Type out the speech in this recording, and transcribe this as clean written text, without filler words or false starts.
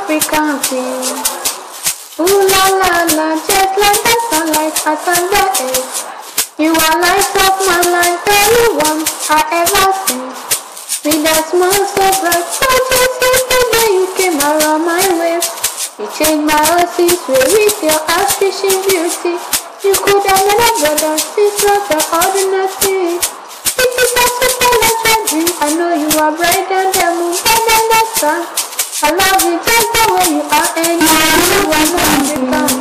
African queen. Ooh la la la, just like the sunlight at sunset. You are light of my life, the only one I ever seen. With that smile so bright, so just yesterday you came around my waist. You changed my whole way with your ass-fishing beauty. You could have never brother, sister, the ordinary. It is a supernatural dream. I know you are brighter than the moon, brighter than the sun. I love you just the way you are, and you are not African.